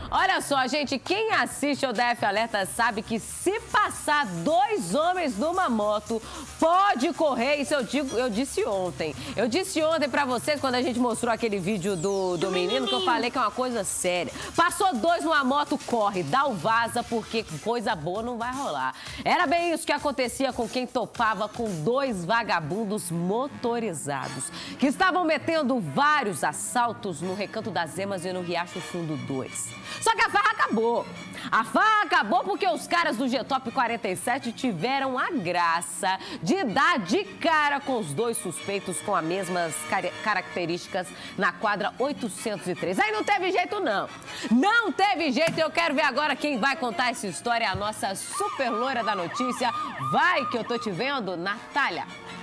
Olha só, gente, quem assiste ao DF Alerta sabe que se passar 2 homens numa moto, pode correr. Isso eu disse ontem. Eu disse ontem pra vocês, quando a gente mostrou aquele vídeo do menino, que eu falei que é uma coisa séria. Passou 2 numa moto, corre, dá o vaza, porque coisa boa não vai rolar. Era bem isso que acontecia com quem topava com 2 vagabundos motorizados, que estavam metendo vários assaltos no Recanto das Emas e no Riacho Fundo 2. Só que a farra acabou. A farra acabou porque os caras do G-Top 47 tiveram a graça de dar de cara com os 2 suspeitos com as mesmas características na quadra 803. Aí não teve jeito, não. Não teve jeito. Eu quero ver agora quem vai contar essa história. A nossa super loira da notícia. Vai que eu tô te vendo, Natália.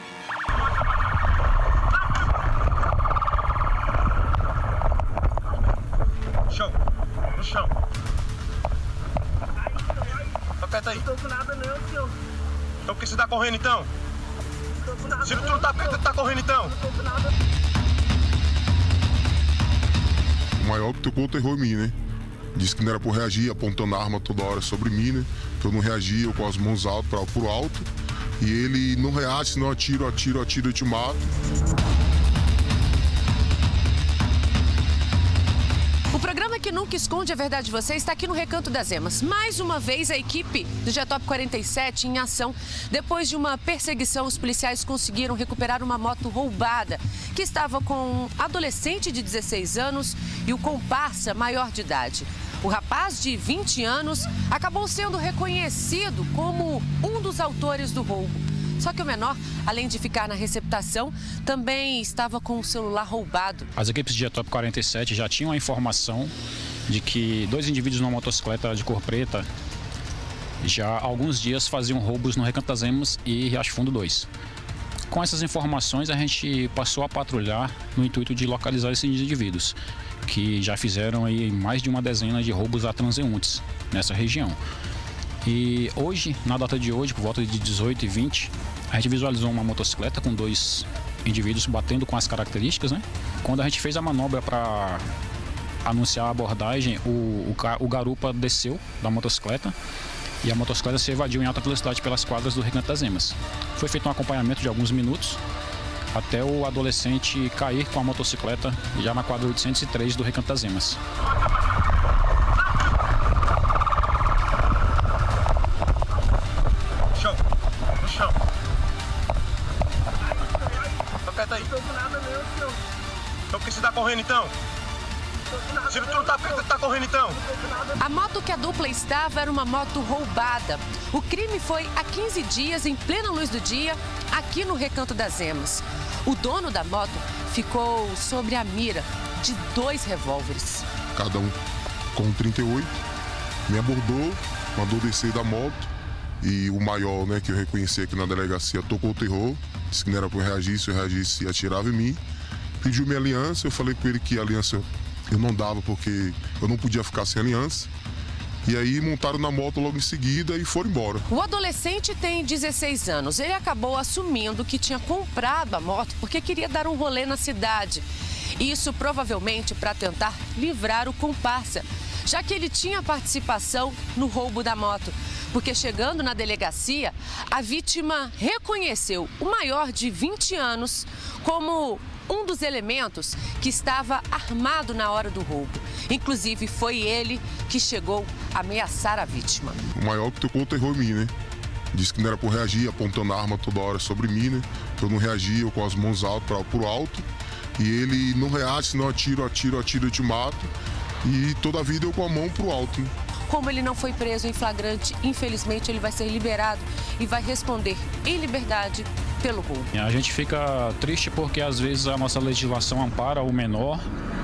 Chão, no chão. Aperta aí. Não tô com nada não, senhor. Então por que você tá correndo então? Não tô com nada. Se tu não tá, por que tu tá correndo então? Não tô com nada. O maior que tocou o terror em mim, né? Disse que não era por reagir, apontando a arma toda hora sobre mim, né? Que eu não reagia, eu com as mãos altas pro alto. E ele não reage, senão atiro, eu te mato. O programa que nunca esconde a verdade de você está aqui no Recanto das Emas. Mais uma vez, a equipe do G-Top 47 em ação. Depois de uma perseguição, os policiais conseguiram recuperar uma moto roubada que estava com um adolescente de 16 anos e o comparsa maior de idade. O rapaz, de 20 anos, acabou sendo reconhecido como um dos autores do roubo. Só que o menor, além de ficar na receptação, também estava com o celular roubado. As equipes de G-Top 47 já tinham a informação de que 2 indivíduos numa motocicleta de cor preta já há alguns dias faziam roubos no Recanto das Emas e Riacho Fundo 2. Com essas informações, a gente passou a patrulhar no intuito de localizar esses indivíduos, que já fizeram aí mais de uma dezena de roubos a transeuntes nessa região. E hoje, na data de hoje, por volta de 18h20, a gente visualizou uma motocicleta com 2 indivíduos batendo com as características, né? Quando a gente fez a manobra para anunciar a abordagem, o garupa desceu da motocicleta e a motocicleta se evadiu em alta velocidade pelas quadras do Recanto das Emas. Foi feito um acompanhamento de alguns minutos até o adolescente cair com a motocicleta já na quadra 803 do Recanto das Emas. No chão. Aperta aí. Não tô com nada não, senhor. Então por que você tá correndo então? Não tô com nada. Se tu não tá, por que tu tá correndo então? A moto que a dupla estava era uma moto roubada. O crime foi há 15 dias, em plena luz do dia, aqui no Recanto das Emas. O dono da moto ficou sobre a mira de 2 revólveres. Cada um com 38, me abordou, mandou descer da moto. E o maior, né, que eu reconheci aqui na delegacia, tocou o terror, disse que não era por reagir, se eu reagisse, atirava em mim. Pediu minha aliança, eu falei com ele que a aliança eu não dava porque eu não podia ficar sem aliança. E aí montaram na moto logo em seguida e foram embora. O adolescente tem 16 anos. Ele acabou assumindo que tinha comprado a moto porque queria dar um rolê na cidade. Isso provavelmente para tentar livrar o comparsa, já que ele tinha participação no roubo da moto. Porque chegando na delegacia, a vítima reconheceu o maior de 20 anos como um dos elementos que estava armado na hora do roubo. Inclusive, foi ele que chegou a ameaçar a vítima. O maior que tocou o terror em mim, né? Disse que não era por reagir, apontando a arma toda hora sobre mim, né? Que eu não reagia, eu com as mãos altas pro alto. E ele não reage, senão atiro, eu te mato. E toda a vida eu com a mão pro alto, né? Como ele não foi preso em flagrante, infelizmente ele vai ser liberado e vai responder em liberdade pelo roubo. A gente fica triste porque às vezes a nossa legislação ampara o menor,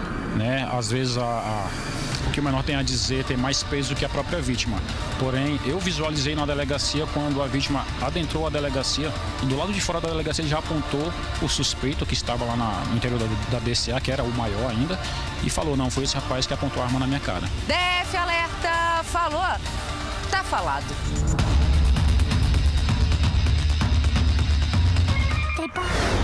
né? Às vezes o que o menor tem a dizer tem mais peso que a própria vítima. Porém, eu visualizei na delegacia quando a vítima adentrou a delegacia e do lado de fora da delegacia ele já apontou o suspeito que estava lá no interior da DCA, que era o maior ainda, e falou, não, foi esse rapaz que apontou a arma na minha cara. DF Alerta falou, tá falado. Tem